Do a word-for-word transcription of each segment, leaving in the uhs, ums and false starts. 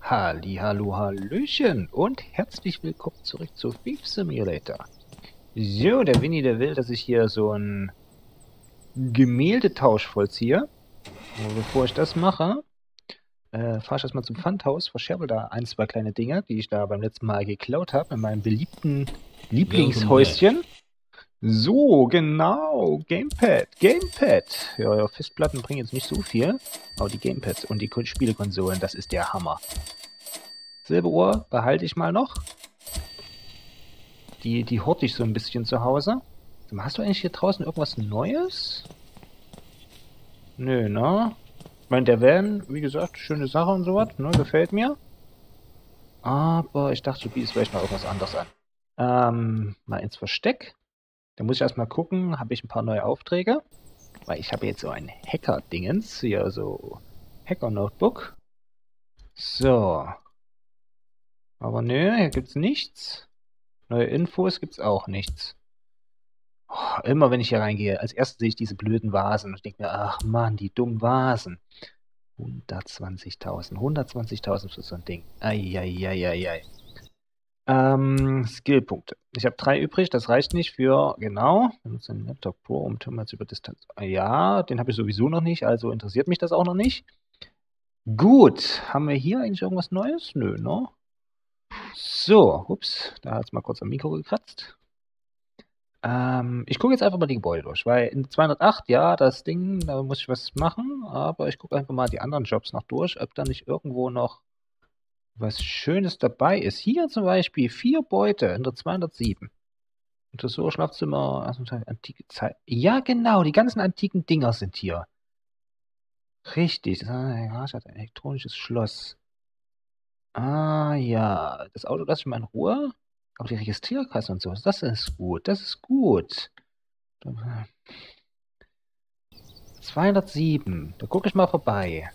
Halli, hallo, hallöchen und herzlich willkommen zurück zu Thief Simulator. So, der Winnie, der will, dass ich hier so einen Gemäldetausch vollziehe. Und bevor ich das mache, äh, fahre ich erstmal zum Pfandhaus, verscherbel da ein, zwei kleine Dinge, die ich da beim letzten Mal geklaut habe, in meinem beliebten Lieblingshäuschen. So, genau, Gamepad, Gamepad. Ja, ja, Festplatten bringen jetzt nicht so viel, aber die Gamepads und die Spielekonsolen, das ist der Hammer. Silberuhr behalte ich mal noch. Die, die horte ich so ein bisschen zu Hause. Hast du eigentlich hier draußen irgendwas Neues? Nö, ne? Ich meine, der Van, wie gesagt, schöne Sache und sowas, ne? Gefällt mir. Aber ich dachte, du bietest vielleicht mal irgendwas anderes an. Ähm, mal ins Versteck. Da muss ich erstmal gucken, habe ich ein paar neue Aufträge. Weil ich habe jetzt so ein Hacker-Dingens, hier so Hacker-Notebook. So. Aber nö, hier gibt's nichts. Neue Infos gibt's auch nichts. Oh, immer wenn ich hier reingehe, als erstes sehe ich diese blöden Vasen und denke mir, ach Mann, die dummen Vasen. hundertzwanzigtausend, hundertzwanzigtausend für so ein Ding. Eieieiei. Ähm, Skillpunkte. Ich habe drei übrig, das reicht nicht für, genau, wir nutzen den Laptop Pro, um Tümmels über Distanz. Ja, den habe ich sowieso noch nicht, also interessiert mich das auch noch nicht. Gut, haben wir hier eigentlich irgendwas Neues? Nö, ne? So, ups, da hat es mal kurz am Mikro gekratzt. Ähm, ich gucke jetzt einfach mal die Gebäude durch, weil in zweihundertacht, ja, das Ding, da muss ich was machen, aber ich gucke einfach mal die anderen Jobs noch durch, ob da nicht irgendwo noch was Schönes dabei ist. Hier zum Beispiel vier Beute in der zweihundertsieben. Tresor, Schlafzimmer, also antike Zeit. Ja, genau, die ganzen antiken Dinger sind hier. Richtig, das hat ein elektronisches Schloss. Ah, ja, das Auto lasse ich mal in Ruhe. Auch die Registrierkasse und so, das ist gut, das ist gut. zweihundertsieben. Da gucke ich mal vorbei.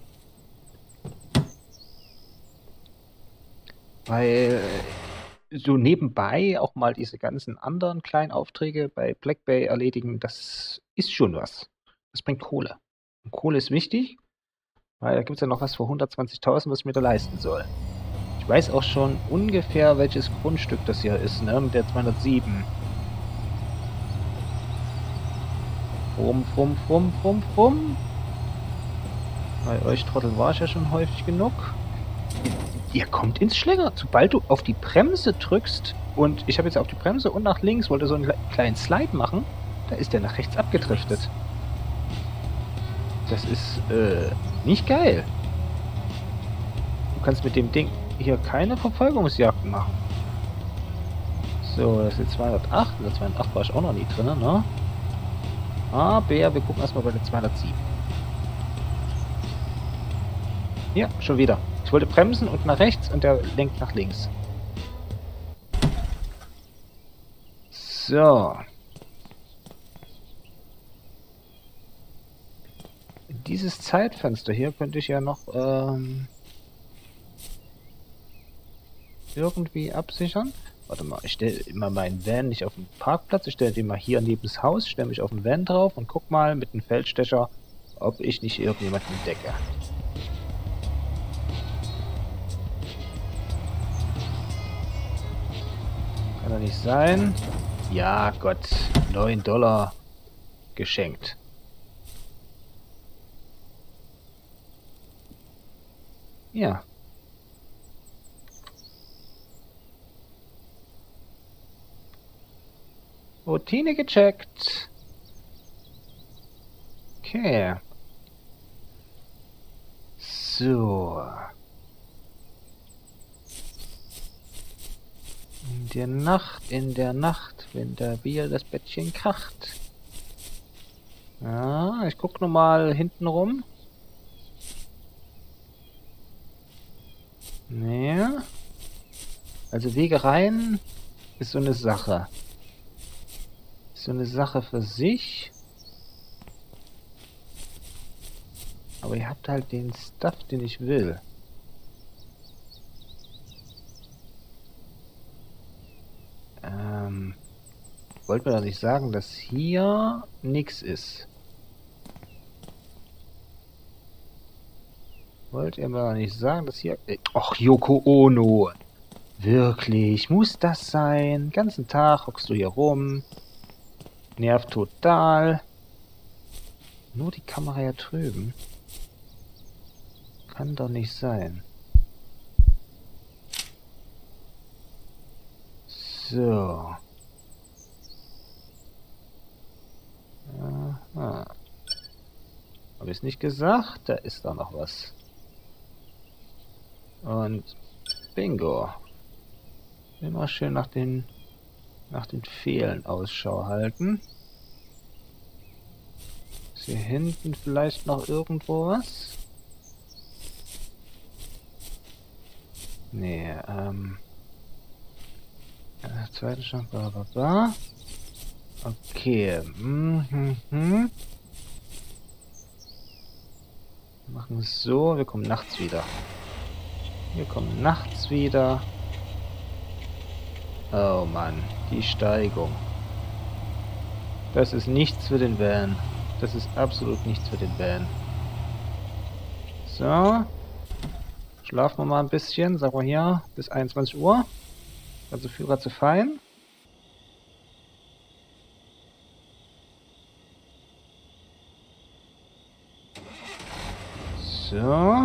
Weil so nebenbei auch mal diese ganzen anderen kleinen Aufträge bei Black Bay erledigen, das ist schon was. Das bringt Kohle. Und Kohle ist wichtig, weil da gibt es ja noch was für hundertzwanzigtausend, was ich mir da leisten soll. Ich weiß auch schon ungefähr, welches Grundstück das hier ist, ne? Mit der zweihundertsieben. Rum, rum, rum, rum, rum. Bei euch Trottel war ich ja schon häufig genug. Ihr kommt ins Schlänger. Sobald du auf die Bremse drückst, und ich habe jetzt auf die Bremse und nach links, wollte so einen kleinen Slide machen, da ist der nach rechts abgedriftet. Das ist, äh, nicht geil. Du kannst mit dem Ding hier keine Verfolgungsjagden machen. So, das ist jetzt zweihundertacht. In der zweihundertacht war ich auch noch nie drin, ne? Aber wir gucken erstmal bei der zweihundertsieben. Ja, schon wieder. Ich wollte bremsen und nach rechts und der lenkt nach links. So. Dieses Zeitfenster hier könnte ich ja noch ähm, irgendwie absichern. Warte mal, ich stelle immer meinen Van nicht auf den Parkplatz. Ich stelle den mal hier neben das Haus, stelle mich auf den Van drauf und guck mal mit dem Feldstecher, ob ich nicht irgendjemanden entdecke. Kann doch nicht sein. Ja, Gott. neun Dollar geschenkt. Ja. Routine gecheckt. Okay. So. In der Nacht, in der Nacht, wenn der Bier das Bettchen kracht. Ja, ich guck noch mal hinten rum. Nee. Also Wege rein ist so eine Sache. Ist so eine Sache für sich. Aber ihr habt halt den Stuff, den ich will. Ähm, wollt mir doch nicht sagen, dass hier nichts ist. Wollt ihr mal nicht sagen, dass hier... Och, Yoko Ono! Wirklich? Muss das sein? Den ganzen Tag hockst du hier rum. Nervt total. Nur die Kamera hier drüben. Kann doch nicht sein. So. Aha. Habe ich es nicht gesagt? Da ist da noch was. Und bingo. Immer schön nach den nach den Fehlen Ausschau halten. Ist hier hinten vielleicht noch irgendwo was? Nee, ähm. Äh, zweite Chance, bla bla bla. Okay. Mhm. Mhm. Machen es so, wir kommen nachts wieder. Wir kommen nachts wieder. Oh Mann, die Steigung. Das ist nichts für den Van. Das ist absolut nichts für den Van. So. Schlafen wir mal ein bisschen. Sagen wir hier bis einundzwanzig Uhr. Also Führer zu fein. So.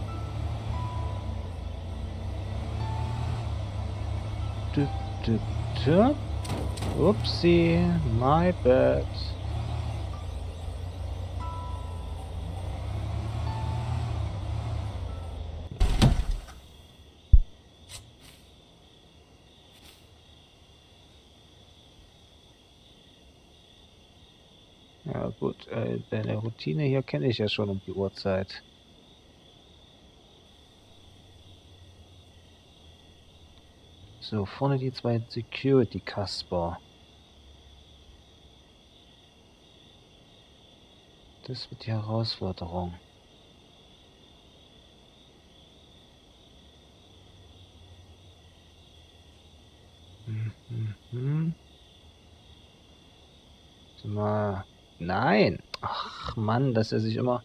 Du, du, du. Upsi, my bad. Ja gut, äh, deine Routine hier kenne ich ja schon um die Uhrzeit. So, vorne die zwei Security Casper. Das wird die Herausforderung. Hm, hm, hm. Mal. Nein! Ach Mann, dass er sich immer...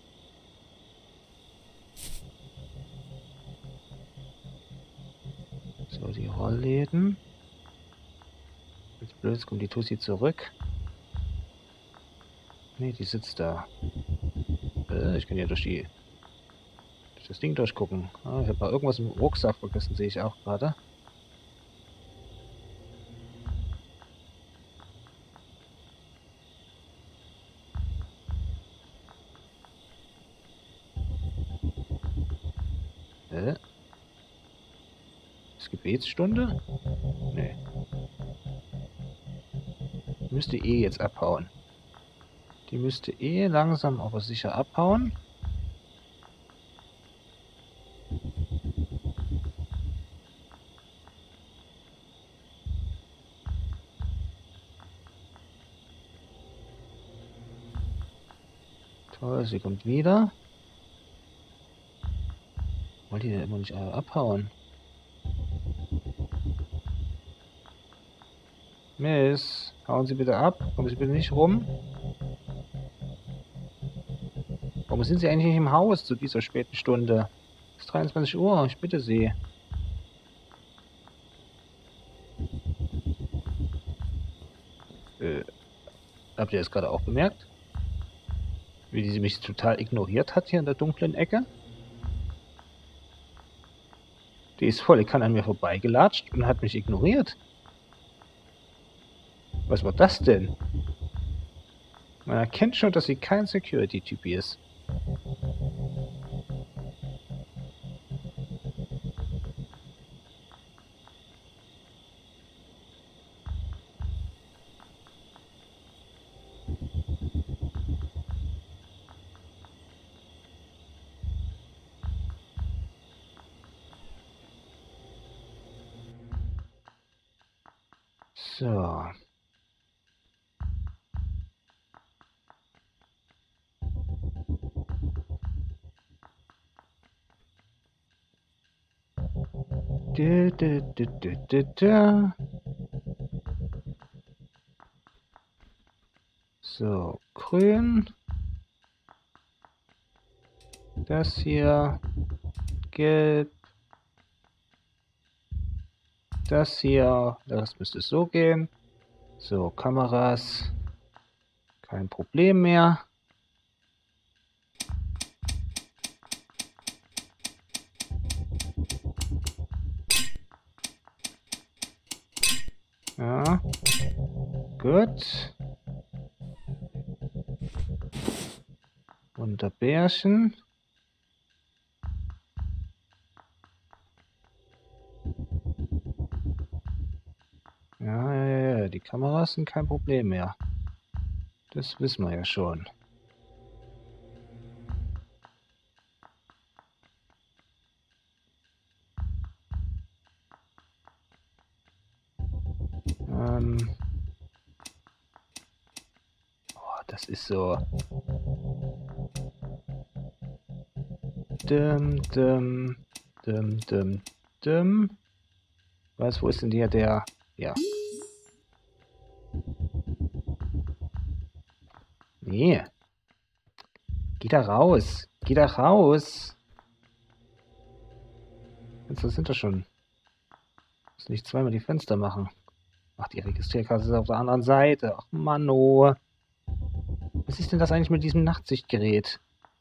So, die Rollläden. Jetzt blöd, jetzt kommt die Tussi zurück. Nee, die sitzt da. Äh, ich kann ja durch die... durch das Ding durchgucken. Ah, ich habe mal irgendwas im Rucksack vergessen, sehe ich auch gerade. Äh? Ist Gebetsstunde? Nee. Müsste eh jetzt abhauen. Die müsste eh langsam aber sicher abhauen. Toll, sie kommt wieder. Wollt ihr denn immer nicht abhauen? Miss, hauen Sie bitte ab. Kommen Sie bitte nicht rum. Warum sind Sie eigentlich nicht im Haus zu dieser späten Stunde? Es ist dreiundzwanzig Uhr, ich bitte Sie. Äh, habt ihr das gerade auch bemerkt? Wie sie mich total ignoriert hat hier in der dunklen Ecke? Die ist voll, die kann an mir vorbeigelatscht und hat mich ignoriert. Was war das denn? Man erkennt schon, dass sie kein Security-Typ ist. So. Du, du, du, du, du, du. So, grün. Das hier. Gelb. Das hier. Das müsste so gehen. So, Kameras. Kein Problem mehr. Ja. Gut. Wunderbärchen. Ja, ja, ja, ja, die Kameras sind kein Problem mehr. Das wissen wir ja schon. Ähm. Oh, das ist so. Dum, dum, dum, dum, dum. Was, wo ist denn hier der? Ja. Nee. Geh da raus. Geh da raus. Jetzt sind doch schon. Muss nicht zweimal die Fenster machen. Ach, die Registrierkarte ist auf der anderen Seite. Ach, Manno. Was ist denn das eigentlich mit diesem Nachtsichtgerät?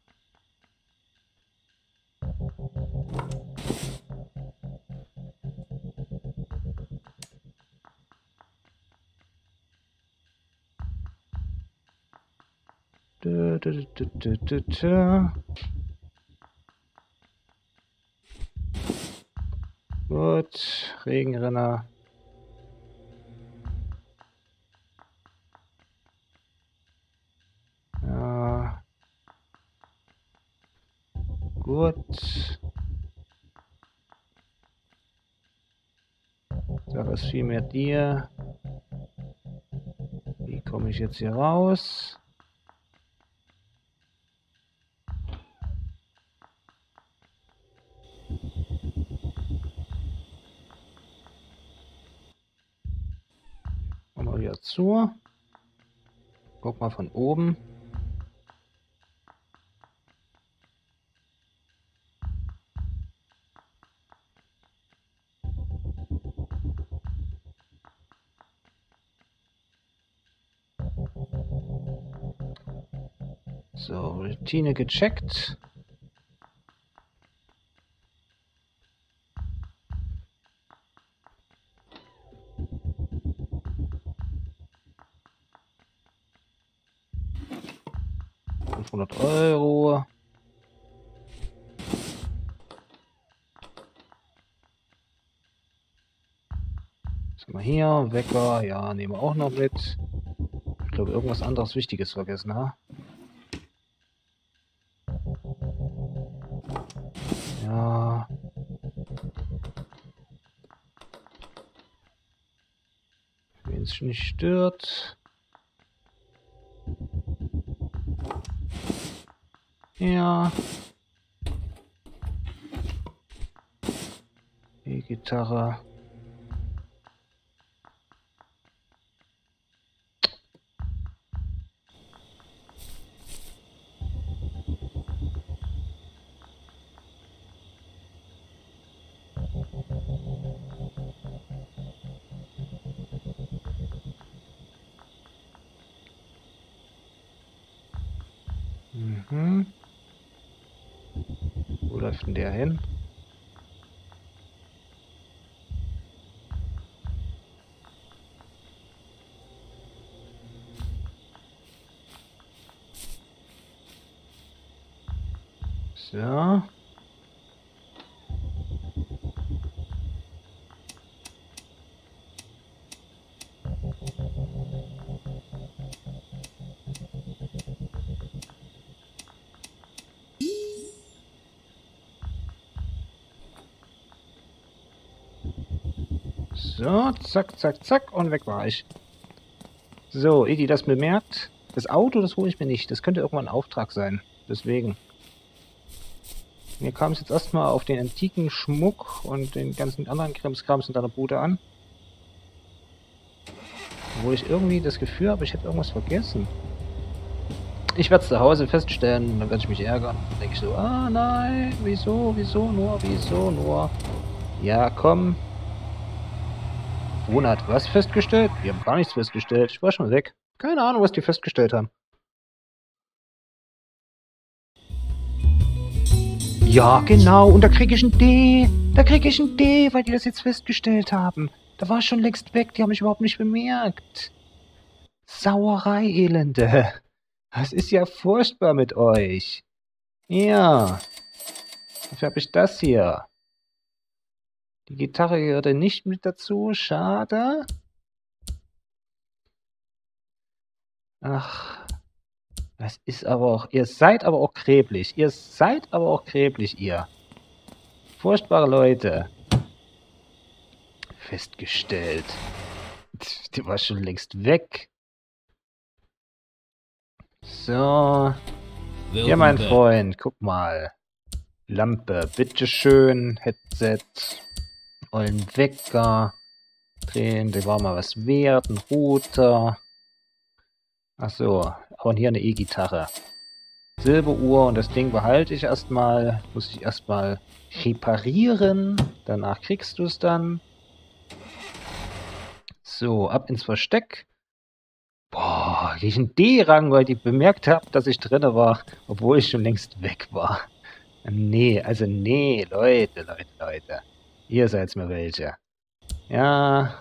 Dö, dö, dö, dö, dö, dö. Gut, Regenrinner. Ja. Gut. Sag es vielmehr dir. Wie komme ich jetzt hier raus? Mal wieder zu. Guck mal von oben. So, Routine gecheckt. fünfhundert Euro. Was haben wir hier? Wecker. Ja, nehmen wir auch noch mit. Ich glaube, irgendwas anderes Wichtiges vergessen, ha? Ja. Wenn es nicht stört. Ja. Die Gitarre. Mhm. Wo läuft denn der hin? So. So, zack, zack, zack und weg war ich. So, ehe die das bemerkt, das Auto, das hole ich mir nicht. Das könnte irgendwann ein Auftrag sein. Deswegen. Mir kam es jetzt erstmal auf den antiken Schmuck und den ganzen anderen Krimskrams in deiner Bude an. Wo ich irgendwie das Gefühl habe, ich hätte irgendwas vergessen. Ich werde es zu Hause feststellen, dann werde ich mich ärgern. Dann denke ich so, ah nein, wieso, wieso nur, wieso nur. Ja, komm. Bruna hat was festgestellt? Wir haben gar nichts festgestellt. Ich war schon weg. Keine Ahnung, was die festgestellt haben. Ja, genau. Und da kriege ich ein D. Da kriege ich ein D, weil die das jetzt festgestellt haben. Da war ich schon längst weg. Die haben mich überhaupt nicht bemerkt. Sauerei, Elende. Das ist ja furchtbar mit euch. Ja. Dafür habe ich das hier. Die Gitarre gehörte nicht mit dazu. Schade. Ach. Das ist aber auch... Ihr seid aber auch kreblich. Ihr seid aber auch kreblich, ihr. Furchtbare Leute. Festgestellt. Die war schon längst weg. So. Ja, mein Freund, guck mal. Lampe, bitteschön. Headset. Ollen Wecker. Drehen, der war mal was wert. Ein Router. Achso, und hier eine E-Gitarre. Silberuhr und das Ding behalte ich erstmal. Muss ich erstmal reparieren. Danach kriegst du es dann. So, ab ins Versteck. Boah, krieg ich einen D-Rang, weil die bemerkt haben, dass ich drinne war, obwohl ich schon längst weg war. Nee, also nee, Leute, Leute, Leute. Ihr seid mir welche. Ja.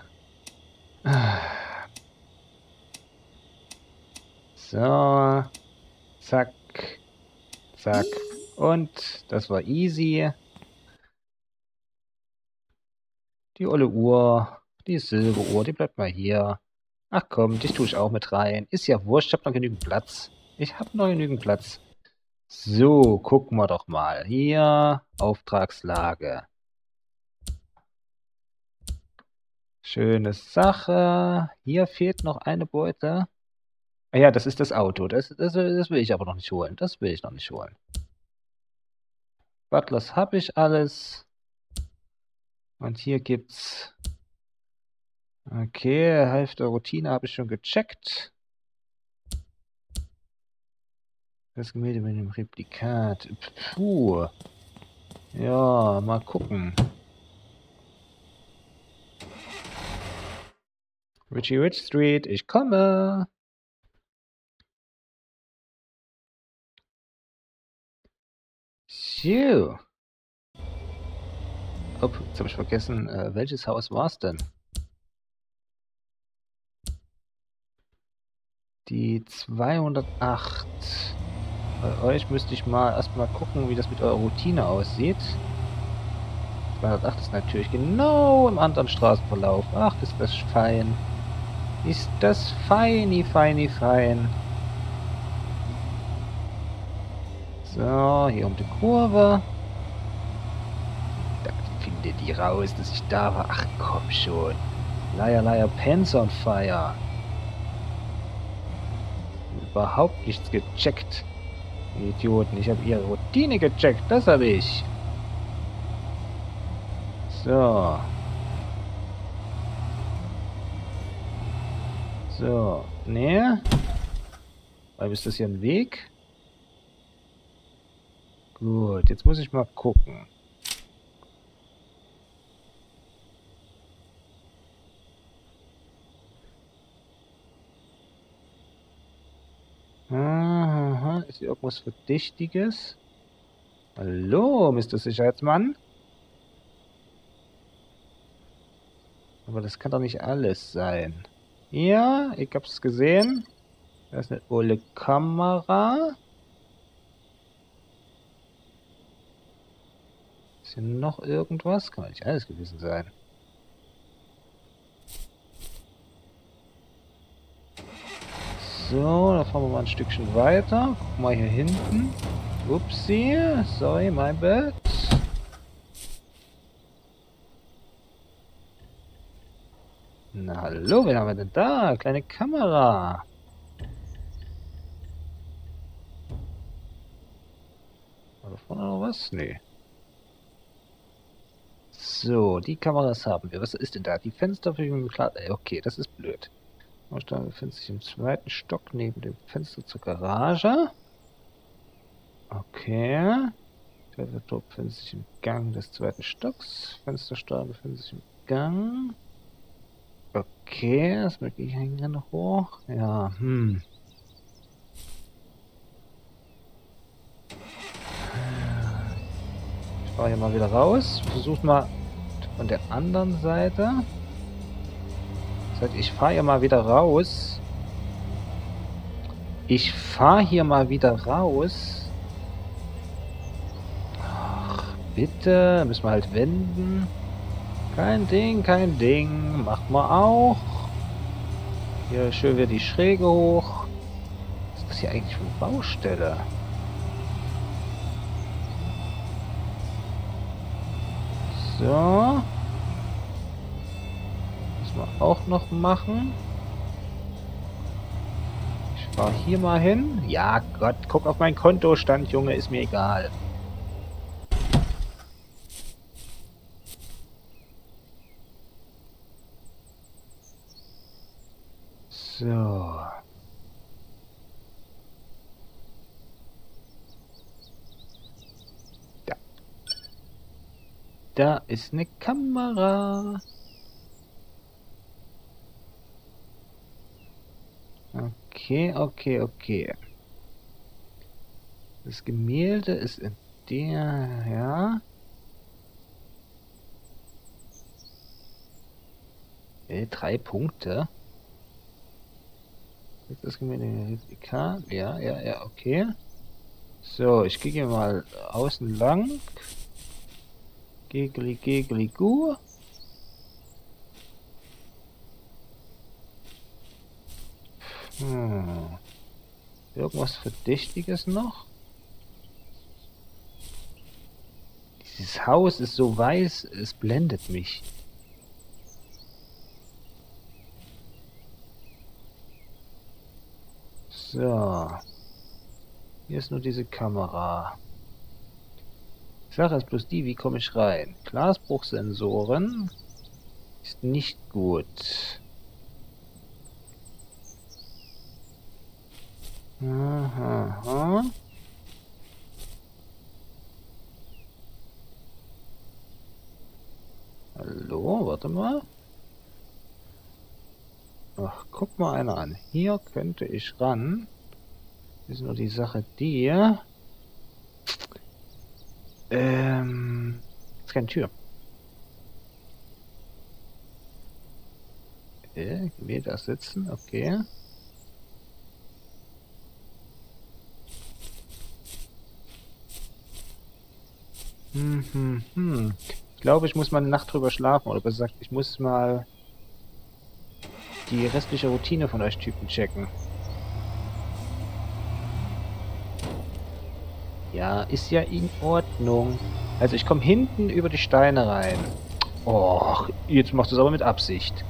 So. Zack. Zack. Und das war easy. Die olle Uhr. Die Silberuhr, die bleibt mal hier. Ach komm, dich tue ich auch mit rein. Ist ja wurscht, ich habe noch genügend Platz. Ich habe noch genügend Platz. So, gucken wir doch mal. Hier, Auftragslage. Schöne Sache. Hier fehlt noch eine Beute. Ah ja, das ist das Auto. Das, das, das will ich aber noch nicht holen. Das will ich noch nicht holen. Butlers habe ich alles. Und hier gibt's... Okay, Hälfte Routine habe ich schon gecheckt. Das Gemälde mit dem Replikat. Puh. Ja, mal gucken. Richie Rich Street, ich komme. So. Oh, jetzt habe ich vergessen, äh, welches Haus war es denn? Die zweihundertacht. Bei euch müsste ich mal erstmal gucken, wie das mit eurer Routine aussieht. zweihundertacht ist natürlich genau im anderen Straßenverlauf. Ach, ist das fein. Ist das feini, feini, fein. So, hier um die Kurve. Da findet die raus, dass ich da war. Ach komm schon. Liar, liar, pants on fire. Überhaupt nichts gecheckt. Idioten, ich habe ihre Routine gecheckt. Das habe ich. So. So. Ne? Weil ist das hier ein Weg? Gut, jetzt muss ich mal gucken. Aha, ist hier irgendwas Verdächtiges? Hallo, Mister Sicherheitsmann? Aber das kann doch nicht alles sein. Ja, ich hab's gesehen. Da ist eine olle Kamera. Ist hier noch irgendwas? Kann doch nicht alles gewesen sein. So, dann fahren wir mal ein Stückchen weiter. Guck mal hier hinten. Upsi, sorry, my bad. Na hallo, wen haben wir denn da? Kleine Kamera. War da vorne noch was? Nee. So, die Kameras haben wir. Was ist denn da? Die Fenster für den Klar. Okay, das ist blöd. Da befindet sich im zweiten Stock neben dem Fenster zur Garage. Okay. Der Tor befindet sich im Gang des zweiten Stocks. Fensterstahl befindet sich im Gang. Okay, erstmal gehe ich hier noch hoch. Ja, hm. Ich fahre hier mal wieder raus. Versuch mal von der anderen Seite. Ich fahre hier mal wieder raus. Ich fahre hier mal wieder raus. Ach, bitte. Müssen wir halt wenden. Kein Ding, kein Ding. Macht mal auch. Hier schön wieder die Schräge hoch. Was ist das hier eigentlich für eine Baustelle? So. Müssen wir auch noch machen. Ich fahre hier mal hin. Ja Gott, guck auf meinen Kontostand, Junge, ist mir egal. So. Da. Da ist eine Kamera. Okay, okay, okay. Das Gemälde ist in der, ja. Äh, drei Punkte. Das Gemälde, ja, ja, ja, okay. So, ich gehe hier mal außen lang. Gegli, gegli, gu. Hm. Irgendwas Verdächtiges noch? Dieses Haus ist so weiß, es blendet mich. So. Hier ist nur diese Kamera. Die Sache ist bloß die, wie komme ich rein? Glasbruchsensoren ist nicht gut. Aha, aha. Hallo, warte mal. Ach, guck mal einer an. Hier könnte ich ran. Ist nur die Sache die. Ähm. Ist keine Tür. Äh, wir da sitzen, okay. Hm, hm, hm. Ich glaube, ich muss mal eine Nacht drüber schlafen. Oder besser gesagt, ich muss mal die restliche Routine von euch Typen checken. Ja, ist ja in Ordnung. Also ich komme hinten über die Steine rein. Och, jetzt machst du es aber mit Absicht.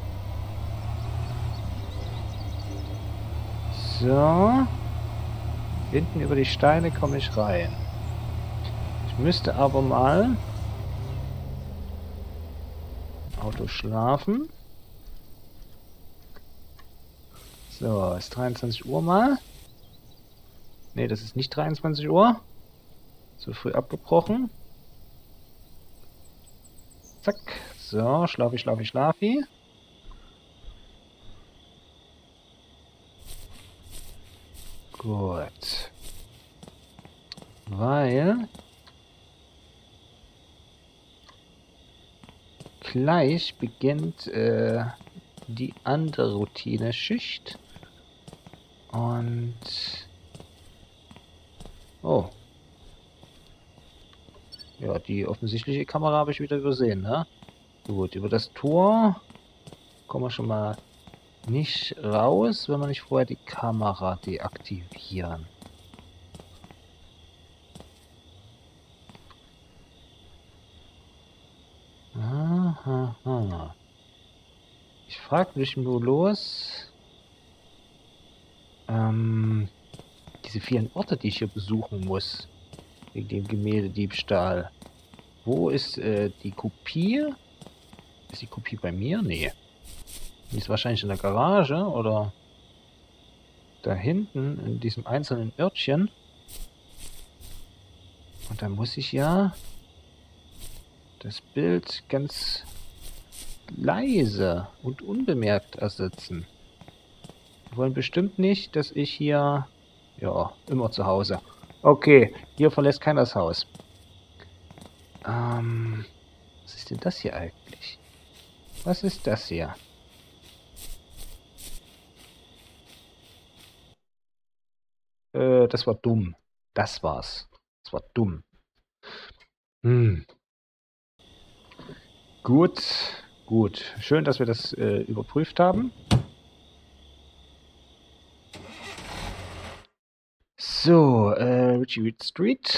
So. Hinten über die Steine komme ich rein. Ich müsste aber mal Auto schlafen. So, ist dreiundzwanzig Uhr mal. Ne, das ist nicht dreiundzwanzig Uhr. Zu früh abgebrochen. Zack. So, schlafi, schlafi, schlafi. Gut. Weil gleich beginnt äh, die andere Routine-Schicht. Und oh. Ja, die offensichtliche Kamera habe ich wieder übersehen, ne? Gut, über das Tor kommen wir schon mal nicht raus, wenn wir nicht vorher die Kamera deaktivieren. Aha. Ich frage mich nur los. Ähm, diese vielen Orte, die ich hier besuchen muss. Wegen dem Gemäldediebstahl. Wo ist äh, die Kopie? Ist die Kopie bei mir? Nee. Die ist wahrscheinlich in der Garage oder da hinten in diesem einzelnen Örtchen. Und dann muss ich ja das Bild ganz leise und unbemerkt ersetzen. Wir wollen bestimmt nicht, dass ich hier... Ja, immer zu Hause. Okay, hier verlässt keiner das Haus. Ähm, was ist denn das hier eigentlich? Was ist das hier? Äh, das war dumm. Das war's. Das war dumm. Hm. Gut, gut. Schön, dass wir das äh, überprüft haben. So, äh, Richie Reed Street.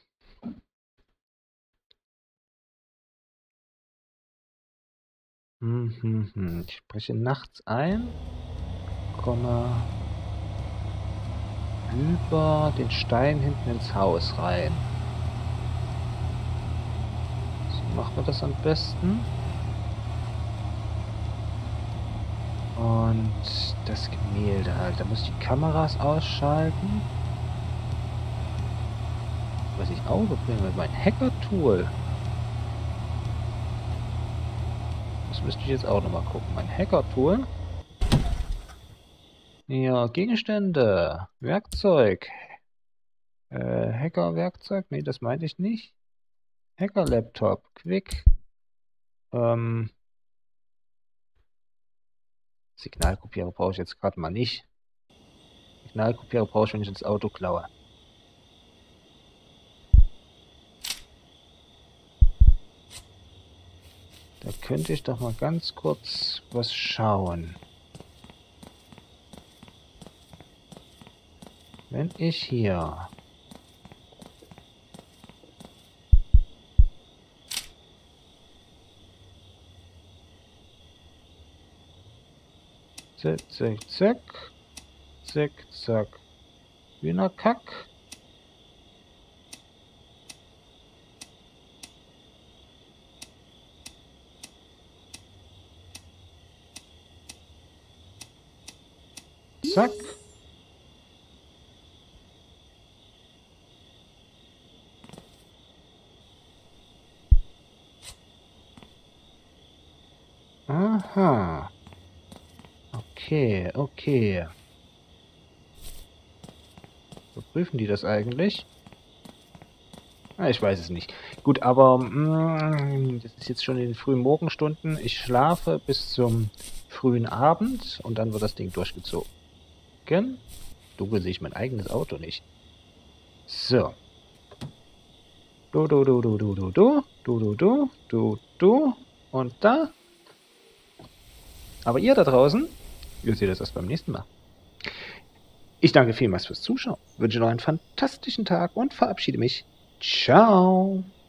Hm, hm, hm. Ich spreche nachts ein, komme über den Stein hinten ins Haus rein. So machen wir das am besten. Und das Gemälde halt. Da muss ich die Kameras ausschalten. Was ich auch überbringe mit meinem Hacker-Tool. Das müsste ich jetzt auch nochmal gucken. Mein Hacker-Tool. Ja, Gegenstände. Werkzeug. Äh, Hacker-Werkzeug? Nee, das meinte ich nicht. Hacker-Laptop. Quick. Ähm. Signalkopierer brauche ich jetzt gerade mal nicht. Signalkopierer brauche ich, wenn ich ins Auto klaue. Da könnte ich doch mal ganz kurz was schauen. Wenn ich hier zack, zack, zack, zack, zack, Hühnerkack. Zack. Aha. Okay, okay. Überprüfen die das eigentlich? Ah, ich weiß es nicht. Gut, aber mh, das ist jetzt schon in den frühen Morgenstunden. Ich schlafe bis zum frühen Abend und dann wird das Ding durchgezogen. Dunkel sehe ich mein eigenes Auto nicht. So. Du, du, du, du, du, du, du, du, du, du, du, du und da. Aber ihr da draußen, ihr seht das erst beim nächsten Mal. Ich danke vielmals fürs Zuschauen, wünsche noch einen fantastischen Tag und verabschiede mich. Ciao.